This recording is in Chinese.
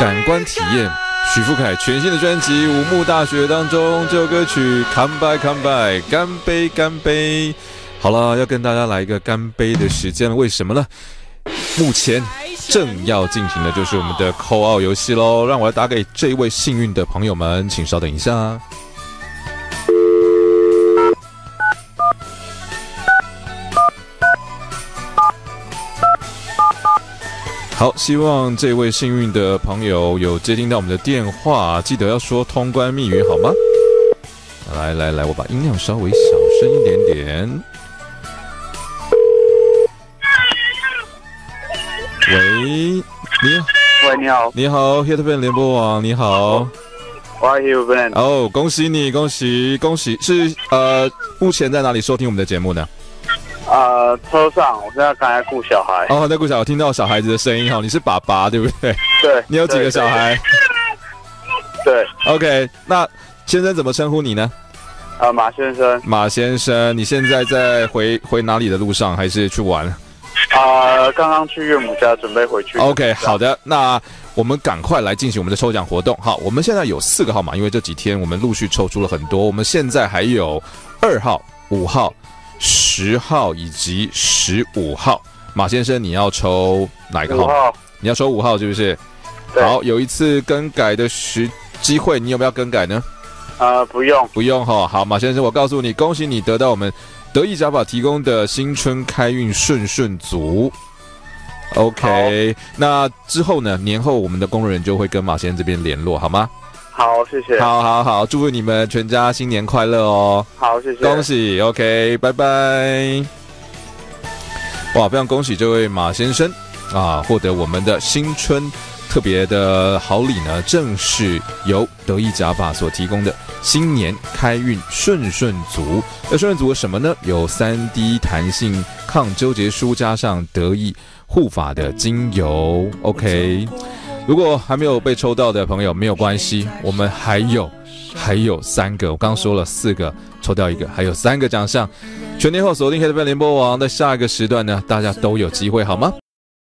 感官体验。许富凯全新的专辑《五木大学》当中，这首歌曲《Come By Come By》干杯干杯。好了，要跟大家来一个干杯的时间了。为什么呢？目前正要进行的就是我们的扣奥游戏咯，让我来打给这一位幸运的朋友们，请稍等一下。好，希望这位幸运的朋友有接听到我们的电话，记得要说通关密语好吗？来，我把音量稍微小声一点点。喂，你好，你好 ，Hitman 联播网，你好。 我是 Hitman。 哦，恭喜你，恭喜！是目前在哪里收听我们的节目呢？ 车上，我现在刚才顾小孩。 哦，在顾小孩，听到小孩子的声音哈，你是爸爸对不对？ 对。 你有几个小孩？ 对。 OK， 那先生怎么称呼你呢？ 马先生。 马先生，你现在在回哪里的路上，还是去玩？ 刚刚去岳母家，准备回去。 OK， 好的，那我们赶快来进行我们的抽奖活动。好，我们现在有4个号码，因为这几天我们陆续抽出了很多，我们现在还有2号、5号、10号以及15号。马先生，你要抽哪一个号码？5号。你要抽5号是不是？好，有一次更改的机会，你有没有更改呢？ 不用。 不用哈。好，马先生，我告诉你，恭喜你得到我们德意甲法提供的新春开运顺足。OK， 那之后呢？年后我们的工作人员就会跟马先生这边联络，好吗？ 好，谢谢。 好，祝福你们全家新年快乐哦！ 好，谢谢， 恭喜 ，OK， 拜拜。哇，非常恭喜这位马先生啊，获得我们的新春特别的好礼呢，正是由德意甲法所提供的新年开运顺足。那顺足什么呢？有3D 弹性抗纠结舒加上德意护发的精油。OK， 如果还没有被抽到的朋友没有关系，我们还有3个，我刚刚说了4个，抽掉1个，还有3个奖项。全年后锁定 Hitman 联播网的下一个时段呢，大家都有机会好吗？